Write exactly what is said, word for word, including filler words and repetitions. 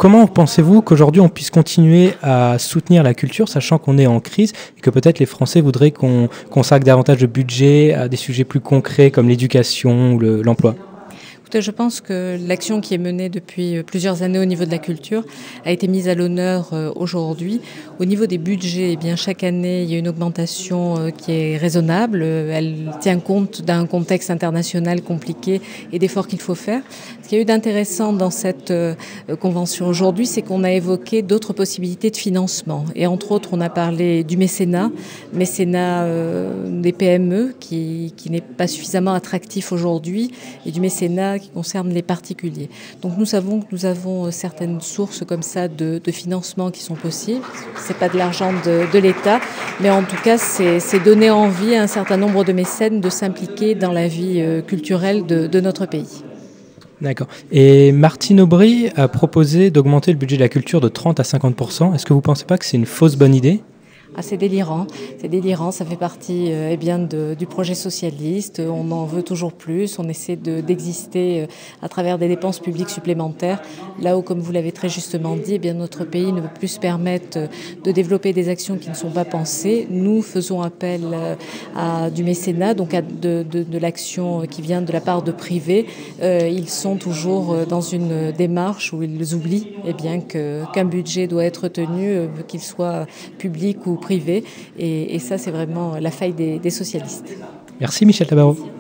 comment pensez-vous qu'aujourd'hui on puisse continuer à soutenir la culture, sachant qu'on est en crise et que peut-être les Français voudraient qu'on consacre davantage de budget à des sujets plus concrets comme l'éducation ou le- l'emploi? Je pense que l'action qui est menée depuis plusieurs années au niveau de la culture a été mise à l'honneur aujourd'hui. Au niveau des budgets, eh bien, chaque année, il y a une augmentation qui est raisonnable. Elle tient compte d'un contexte international compliqué et d'efforts qu'il faut faire. Ce qu'il y a eu d'intéressant dans cette convention aujourd'hui, c'est qu'on a évoqué d'autres possibilités de financement. Et entre autres, on a parlé du mécénat, mécénat des P M E qui, qui n'est pas suffisamment attractif aujourd'hui, et du mécénat qui concerne les particuliers. Donc nous savons que nous avons certaines sources comme ça de, de financement qui sont possibles. C'est pas de l'argent de, de l'État, mais en tout cas c'est donner envie à un certain nombre de mécènes de s'impliquer dans la vie culturelle de, de notre pays. D'accord. Et Martine Aubry a proposé d'augmenter le budget de la culture de trente à cinquante pour cent. Est-ce que vous ne pensez pas que c'est une fausse bonne idée ? Ah, c'est délirant, c'est délirant, ça fait partie euh, eh bien de, du projet socialiste, on en veut toujours plus, on essaie d'exister euh, à travers des dépenses publiques supplémentaires, là où, comme vous l'avez très justement dit, eh bien, notre pays ne peut plus se permettre euh, de développer des actions qui ne sont pas pensées. Nous faisons appel euh, à du mécénat, donc à de, de, de l'action qui vient de la part de privés. Euh, ils sont toujours dans une démarche où ils oublient eh bien, que, qu'un budget doit être tenu, euh, qu'il soit public ou privé, et, et ça c'est vraiment la faille des, des socialistes. Merci Michel Tabarot.